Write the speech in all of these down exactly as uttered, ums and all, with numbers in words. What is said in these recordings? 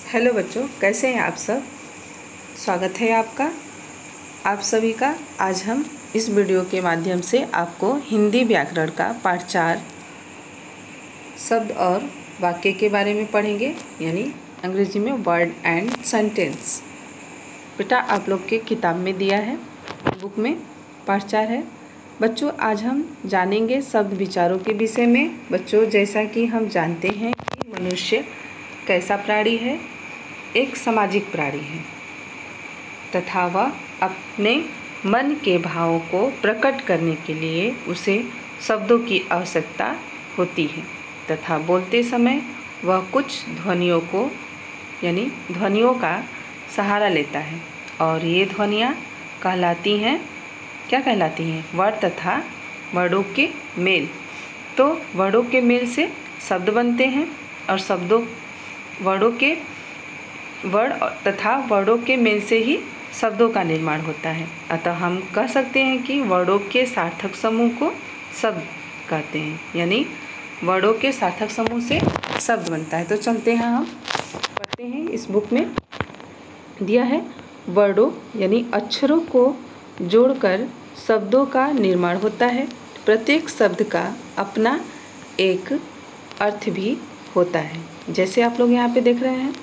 Hello बच्चों, कैसे हैं आप सब। स्वागत है आपका आप सभी का। आज हम इस वीडियो के माध्यम से आपको हिंदी व्याकरण का पाठ चार शब्द और वाक्य के बारे में पढ़ेंगे, यानी अंग्रेजी में वर्ड एंड सेंटेंस। बेटा आप लोग के किताब में दिया है, बुक में पाठ चार है। बच्चों आज हम जानेंगे शब्द विचारों के विषय में। बच्चों जैसा कि हम जानते हैं कि मनुष्य कैसा प्राणी है, एक सामाजिक प्राणी है तथा वह अपने मन के भावों को प्रकट करने के लिए उसे शब्दों की आवश्यकता होती है तथा बोलते समय वह कुछ ध्वनियों को यानी ध्वनियों का सहारा लेता है और ये ध्वनियाँ कहलाती हैं क्या कहलाती हैं वर्ड तथा वर्डों के मेल। तो वर्डों के मेल से शब्द बनते हैं और शब्दों वर्डों के वर्ड तथा वर्डों के मेल से ही शब्दों का निर्माण होता है। अतः हम कह सकते हैं कि वर्डों के सार्थक समूह को शब्द कहते हैं, यानी वर्डों के सार्थक समूह से शब्द बनता है। तो चलते हैं, हम पढ़ते हैं। इस बुक में दिया है वर्डों यानी अक्षरों को जोड़कर शब्दों का निर्माण होता है। प्रत्येक शब्द का अपना एक अर्थ भी होता है, जैसे आप लोग यहाँ पे देख रहे हैं।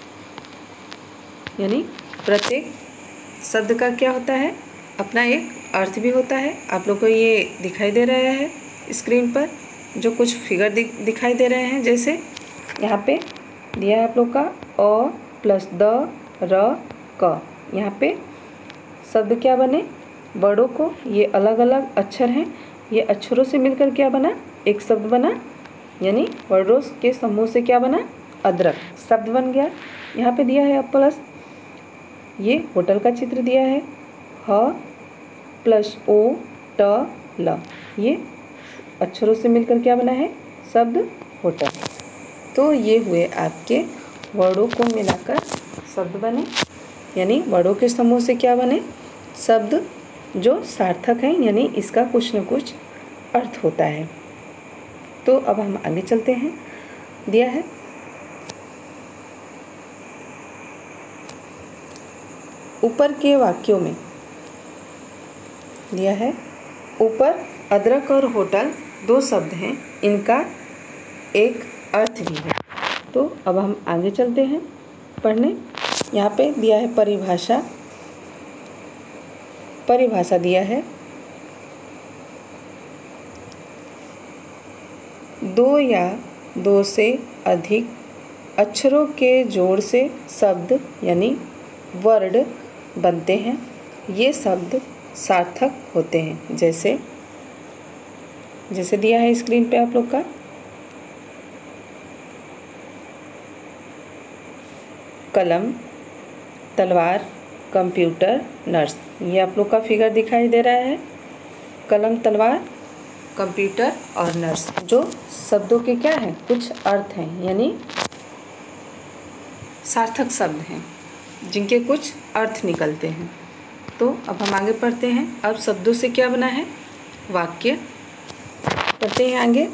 यानी प्रत्येक शब्द का क्या होता है, अपना एक अर्थ भी होता है। आप लोग को ये दिखाई दे रहा है स्क्रीन पर जो कुछ फिगर दि, दिखाई दे रहे हैं। जैसे यहाँ पे दिया है आप लोग का अ प्लस द र क। यहाँ पे शब्द क्या बने, वर्डों को, ये अलग अलग अक्षर हैं, ये अक्षरों से मिलकर क्या बना, एक शब्द बना। यानी वर्डों के समूह से क्या बना, अदरक शब्द बन गया। यहाँ पे दिया है प्लस, ये होटल का चित्र दिया है, ह प्लस ओ ट ल, ये अक्षरों से मिलकर क्या बना है, शब्द होटल। तो ये हुए आपके वर्डों को मिलाकर शब्द बने, यानी वर्डों के समूह से क्या बने, शब्द जो सार्थक हैं, यानी इसका कुछ न कुछ अर्थ होता है। तो अब हम आगे चलते हैं। दिया है ऊपर के वाक्यों में, दिया है ऊपर अदरक और होटल दो शब्द हैं, इनका एक अर्थ भी है। तो अब हम आगे चलते हैं पढ़ने। यहाँ पे दिया है परिभाषा। परिभाषा दिया है दो या दो से अधिक अक्षरों के जोड़ से शब्द यानी वर्ड बनते हैं। ये शब्द सार्थक होते हैं। जैसे जैसे दिया है स्क्रीन पे आप लोग का, कलम, तलवार, कंप्यूटर, नर्स। ये आप लोग का फिगर दिखाई दे रहा है, कलम, तलवार, कंप्यूटर और नर्स, जो शब्दों के क्या हैं, कुछ अर्थ हैं, यानी सार्थक शब्द हैं जिनके कुछ अर्थ निकलते हैं। तो अब हम आगे पढ़ते हैं। अब शब्दों से क्या बना है, वाक्य। पढ़ते हैं आगे।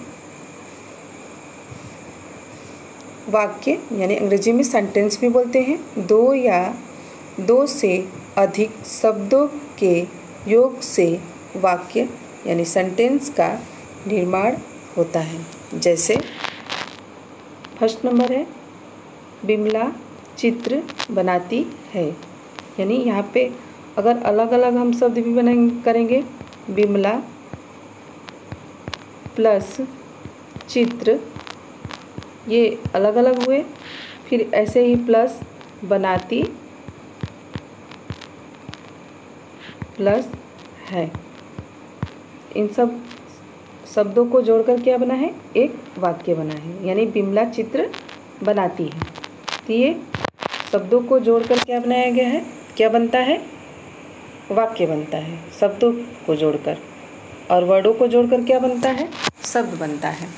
वाक्य यानी अंग्रेजी में सेंटेंस भी बोलते हैं, दो या दो से अधिक शब्दों के योग से वाक्य यानी सेंटेंस का निर्माण होता है। जैसे फर्स्ट नंबर है, बिमला चित्र बनाती है। यानी यहाँ पे अगर अलग अलग हम शब्द भी बना करेंगे, बिमला प्लस चित्र, ये अलग अलग हुए। फिर ऐसे ही प्लस बनाती प्लस है, इन सब शब्दों को जोड़कर क्या बना है, एक वाक्य बना है। यानी बिमला चित्र बनाती है, तो ये शब्दों को जोड़कर क्या बनाया गया है, क्या बनता है, वाक्य बनता है। शब्दों को जोड़कर और वर्डों को जोड़कर क्या बनता है, शब्द बनता है।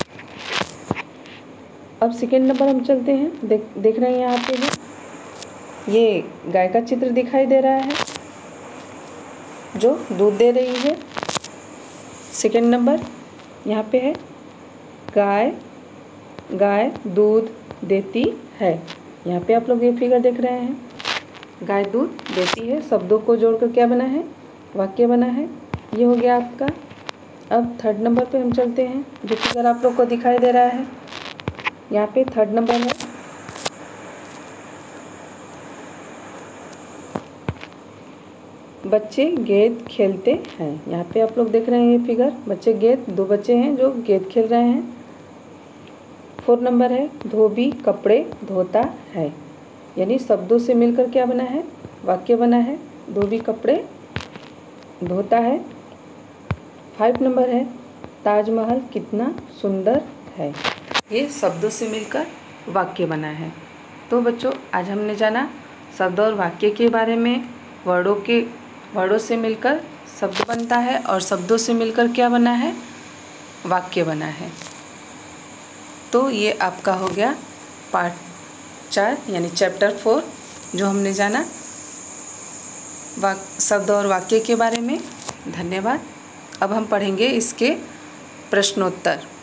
अब सेकेंड नंबर हम चलते हैं। देख देख रहे हैं यहाँ पे है, ये गाय का चित्र दिखाई दे रहा है जो दूध दे रही है। सेकेंड नंबर यहाँ पे है, गाय गाय दूध देती है। यहाँ पे आप लोग ये फिगर देख रहे हैं, गाय दूध देती है, शब्दों को जोड़कर क्या बना है, वाक्य बना है। ये हो गया आपका। अब थर्ड नंबर पे हम चलते हैं, जो फिगर आप लोग को दिखाई दे रहा है। यहाँ पे थर्ड नंबर है, बच्चे गेंद खेलते हैं। यहाँ पे आप लोग देख रहे हैं ये फिगर, बच्चे गेंद, दो बच्चे हैं जो गेंद खेल रहे हैं। फोर नंबर है, धोबी कपड़े धोता है, यानी शब्दों से मिलकर क्या बना है, वाक्य बना है, धोबी कपड़े धोता है। फाइव नंबर है, ताजमहल कितना सुंदर है, ये शब्दों से मिलकर वाक्य बना है। तो बच्चों, आज हमने जाना शब्द और वाक्य के बारे में। वर्डों के वर्डों से मिलकर शब्द बनता है और शब्दों से मिलकर क्या बना है, वाक्य बना है। तो ये आपका हो गया पार्ट चार यानी चैप्टर फोर, जो हमने जाना वाक शब्द और वाक्य के बारे में। धन्यवाद। अब हम पढ़ेंगे इसके प्रश्नोत्तर।